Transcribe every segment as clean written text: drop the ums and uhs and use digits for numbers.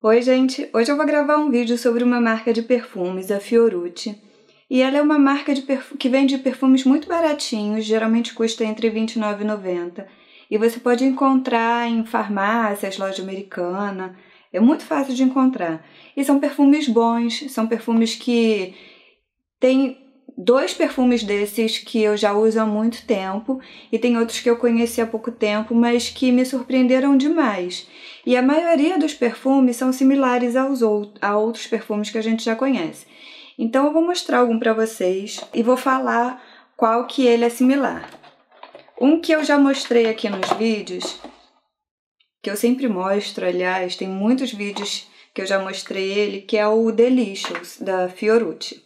Oi gente, hoje eu vou gravar um vídeo sobre uma marca de perfumes, a Fiorucci. E ela é uma marca que vende perfumes muito baratinhos, geralmente custa entre R$ 29,90. E você pode encontrar em farmácias, loja americana, é muito fácil de encontrar. E são perfumes bons, são perfumes que tem dois perfumes desses que eu já uso há muito tempo e tem outros que eu conheci há pouco tempo, mas que me surpreenderam demais. E a maioria dos perfumes são similares a outros perfumes que a gente já conhece. Então eu vou mostrar algum para vocês e vou falar qual que ele é similar. Um que eu já mostrei aqui nos vídeos, que eu sempre mostro, aliás, tem muitos vídeos que eu já mostrei ele, que é o Delicious, da Fiorucci.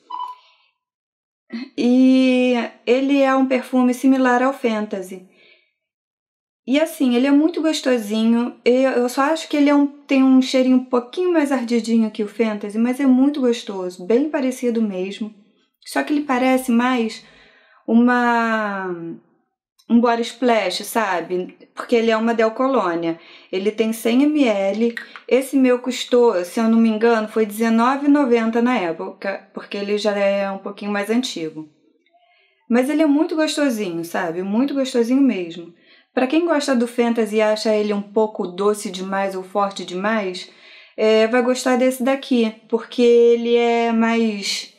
E ele é um perfume similar ao Fantasy. E assim, ele é muito gostosinho. Eu só acho que ele tem um cheirinho um pouquinho mais ardidinho que o Fantasy, mas é muito gostoso, bem parecido mesmo. Só que ele parece mais um body splash, sabe? Porque ele é uma Del Colônia. Ele tem 100 ml. Esse meu custou, se eu não me engano, foi R$19,90 na época, porque ele já é um pouquinho mais antigo. Mas ele é muito gostosinho, sabe? Muito gostosinho mesmo. Para quem gosta do Fantasy e acha ele um pouco doce demais ou forte demais, vai gostar desse daqui, porque ele é mais...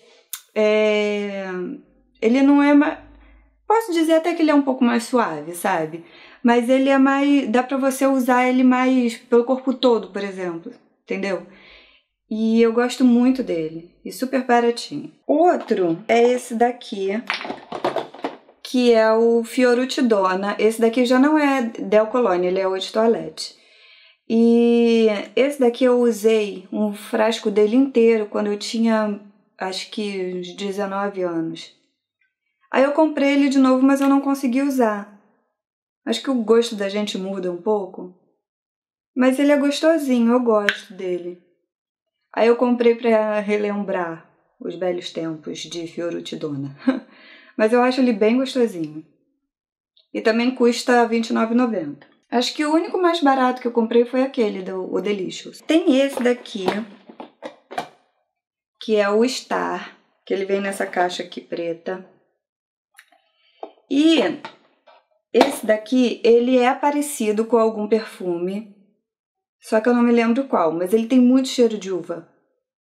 ele não é mais... Posso dizer até que ele é um pouco mais suave, sabe? Mas ele é mais... Dá pra você usar ele mais pelo corpo todo, por exemplo. Entendeu? E eu gosto muito dele. E super baratinho. Outro é esse daqui, que é o Fiorucci Donna. Esse daqui já não é Del Colônia, ele é Eau de Toilette. E esse daqui eu usei um frasco dele inteiro quando eu tinha, acho que uns 19 anos. Aí eu comprei ele de novo, mas eu não consegui usar. Acho que o gosto da gente muda um pouco. Mas ele é gostosinho, eu gosto dele. Aí eu comprei pra relembrar os velhos tempos de Fiorucci Donna. Mas eu acho ele bem gostosinho. E também custa R$ 29,90. Acho que o único mais barato que eu comprei foi aquele, o Delicious. Tem esse daqui, que é o Star, que ele vem nessa caixa aqui preta. E esse daqui, ele é parecido com algum perfume, só que eu não me lembro qual, mas ele tem muito cheiro de uva.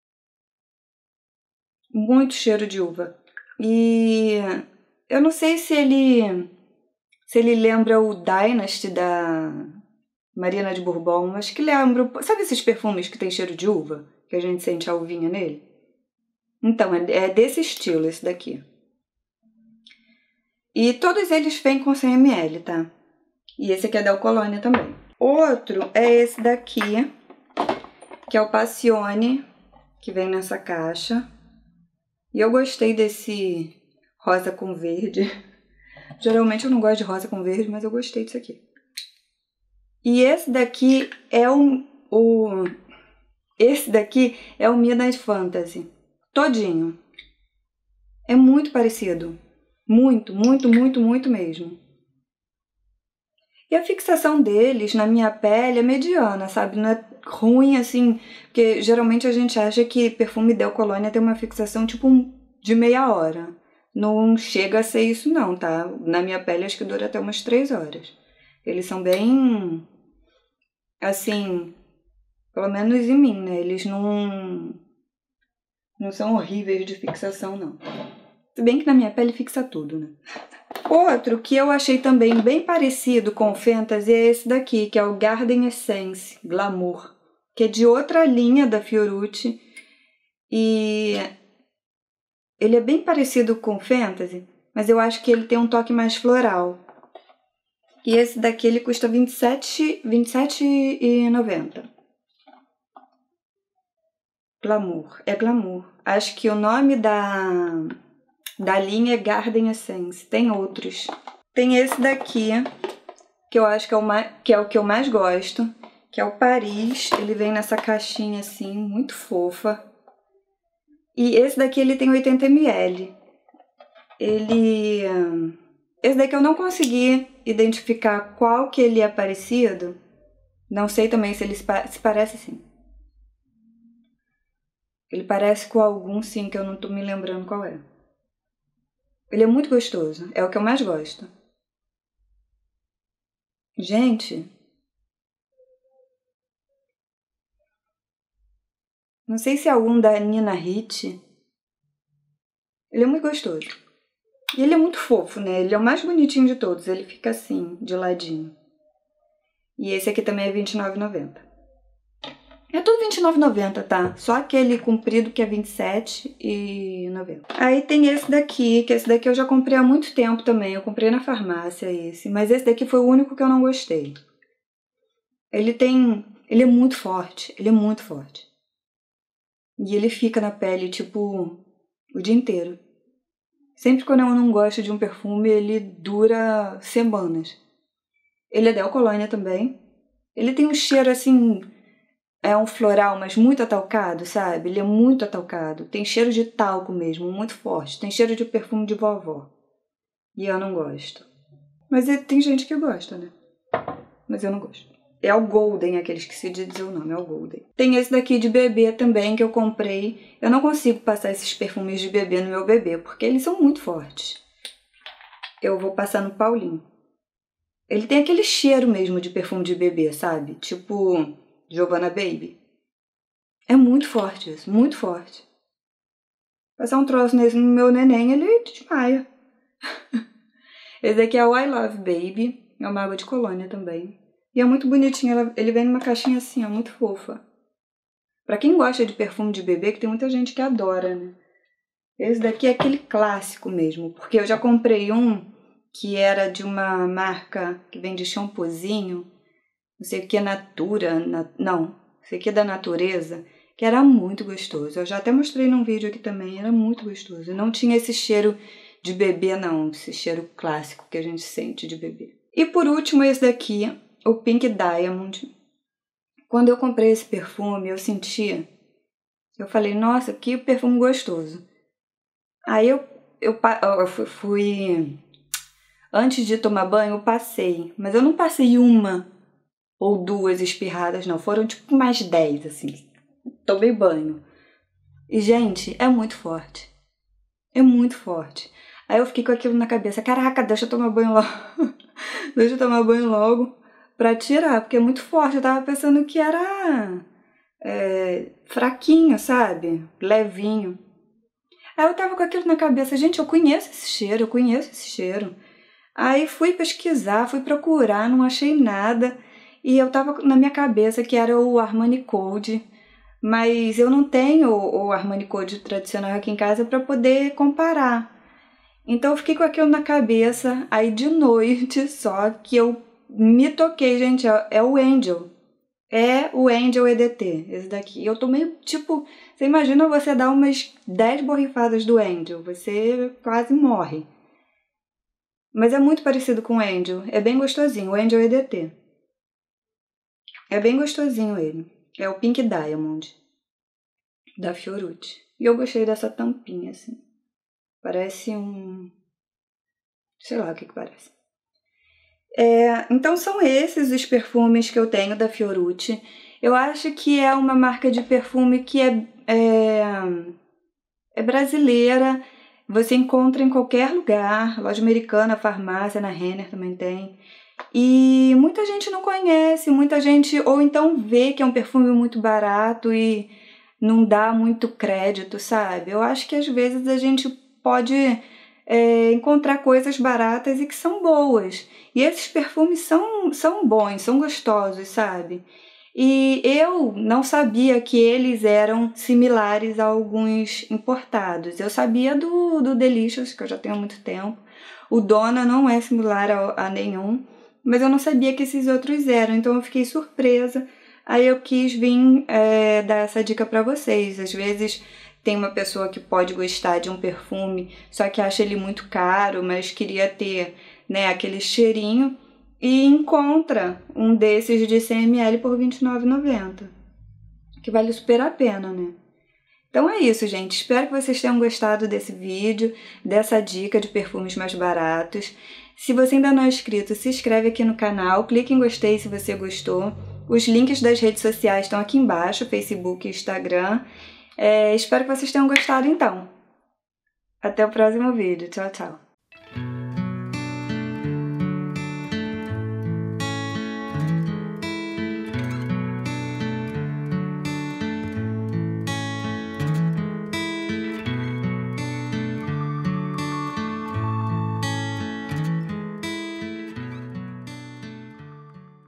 Muito cheiro de uva. E eu não sei se ele lembra o Dynasty da Mariana de Bourbon, acho que lembra. Sabe esses perfumes que tem cheiro de uva? Que a gente sente a uvinha nele? Então, é desse estilo esse daqui. E todos eles vêm com 100 ml, tá? E esse aqui é Del Colônia também. Outro é esse daqui, que é o Passione, que vem nessa caixa. E eu gostei desse rosa com verde. Geralmente eu não gosto de rosa com verde, mas eu gostei disso aqui. E esse daqui é esse daqui é o Midnight Fantasy. Todinho. É muito parecido. Muito, muito, muito, muito mesmo. E a fixação deles na minha pele é mediana, sabe? Não é ruim assim, porque geralmente a gente acha que perfume Del Colônia tem uma fixação tipo de meia hora. Não chega a ser isso não, tá? Na minha pele acho que dura até umas 3 horas. Eles são bem, assim, pelo menos em mim, né? Eles não são horríveis de fixação, não. Se bem que na minha pele fixa tudo, né? Outro que eu achei também bem parecido com o Fantasy é esse daqui, que é o Garden Essence Glamour, que é de outra linha da Fiorucci. E ele é bem parecido com o Fantasy, mas eu acho que ele tem um toque mais floral. E esse daqui ele custa R$ 27,90. Glamour, é Glamour. Acho que o nome da linha é Garden Essence. Tem outros. Tem esse daqui, que eu acho que é o que eu mais gosto, que é o Paris. Ele vem nessa caixinha assim, muito fofa. E esse daqui ele tem 80 ml. Esse daqui eu não consegui identificar qual que ele é parecido. Não sei também se ele se parece assim. Ele parece com algum, sim, que eu não tô me lembrando qual é. Ele é muito gostoso. É o que eu mais gosto. Gente, não sei se é algum da Nina Ricci. Ele é muito gostoso. E ele é muito fofo, né? Ele é o mais bonitinho de todos. Ele fica assim, de ladinho. E esse aqui também é R$29,90. É tudo R$29,90, tá? Só aquele comprido que é R$27,90. Aí tem esse daqui, que esse daqui eu já comprei há muito tempo também. Eu comprei na farmácia esse. Mas esse daqui foi o único que eu não gostei. Ele é muito forte. Ele é muito forte. E ele fica na pele, tipo, o dia inteiro. Sempre quando eu não gosto de um perfume, ele dura semanas. Ele é Del Colônia também. Ele tem um cheiro, assim, é um floral, mas muito atalcado, sabe? Ele é muito atalcado. Tem cheiro de talco mesmo, muito forte. Tem cheiro de perfume de vovó. E eu não gosto. Mas tem gente que gosta, né? Mas eu não gosto. É o Golden, aqueles que se diz o nome, é o Golden. Tem esse daqui de bebê também, que eu comprei. Eu não consigo passar esses perfumes de bebê no meu bebê, porque eles são muito fortes. Eu vou passar no Paulinho. Ele tem aquele cheiro mesmo de perfume de bebê, sabe? Tipo Giovanna Baby. É muito forte isso, muito forte. Passar um troço nesse no meu neném, ele desmaia. Esse daqui é o I Love Baby. É uma água de colônia também. E é muito bonitinho, ele vem numa caixinha assim, ó, muito fofa. Pra quem gosta de perfume de bebê, que tem muita gente que adora, né? Esse daqui é aquele clássico mesmo, porque eu já comprei um que era de uma marca que vende shampoozinho, não sei o que, Natura, não sei o que da natureza, que era muito gostoso. Eu já até mostrei num vídeo aqui também, era muito gostoso. Não tinha esse cheiro de bebê não, esse cheiro clássico que a gente sente de bebê. E por último esse daqui, o Pink Diamond. Quando eu comprei esse perfume, eu falei, nossa, que perfume gostoso. Aí eu fui, antes de tomar banho, eu passei. Mas eu não passei uma ou duas espirradas, não. Foram tipo mais 10, assim. Tomei banho. E, gente, é muito forte. É muito forte. Aí eu fiquei com aquilo na cabeça. Caraca, deixa eu tomar banho logo. Deixa eu tomar banho logo pra tirar, porque é muito forte. Eu tava pensando que era fraquinho, sabe? Levinho. Aí eu tava com aquilo na cabeça. Gente, eu conheço esse cheiro. Aí fui pesquisar, fui procurar, não achei nada. E eu tava na minha cabeça que era o Armani Code. Mas eu não tenho o Armani Code tradicional aqui em casa para poder comparar. Então eu fiquei com aquilo na cabeça, aí de noite só que eu me toquei, gente, é o Angel. É o Angel EDT, esse daqui. Eu tomei, tipo, você imagina você dar umas 10 borrifadas do Angel, você quase morre. Mas é muito parecido com o Angel, é bem gostosinho, o Angel EDT. É bem gostosinho ele. É o Pink Diamond, da Fiorucci. E eu gostei dessa tampinha, assim. Parece um... sei lá o que parece. Então são esses os perfumes que eu tenho da Fiorucci. Eu acho que é uma marca de perfume que é brasileira. Você encontra em qualquer lugar. Loja americana, farmácia, na Renner também tem. E muita gente não conhece, muita gente ou então vê que é um perfume muito barato e não dá muito crédito, sabe? Eu acho que às vezes a gente pode encontrar coisas baratas e que são boas. E esses perfumes são bons, são gostosos, sabe? E eu não sabia que eles eram similares a alguns importados. Eu sabia do Delicious, que eu já tenho há muito tempo. O Donna não é similar a nenhum, mas eu não sabia que esses outros eram, então eu fiquei surpresa. Aí eu quis vir dar essa dica para vocês. Às vezes tem uma pessoa que pode gostar de um perfume, só que acha ele muito caro, mas queria ter, né, aquele cheirinho, e encontra um desses de 100 ml por R$29,90, que vale super a pena, né? Então é isso, gente. Espero que vocês tenham gostado desse vídeo, dessa dica de perfumes mais baratos. Se você ainda não é inscrito, se inscreve aqui no canal, clique em gostei se você gostou. Os links das redes sociais estão aqui embaixo, Facebook e Instagram. Espero que vocês tenham gostado então. Até o próximo vídeo. Tchau, tchau.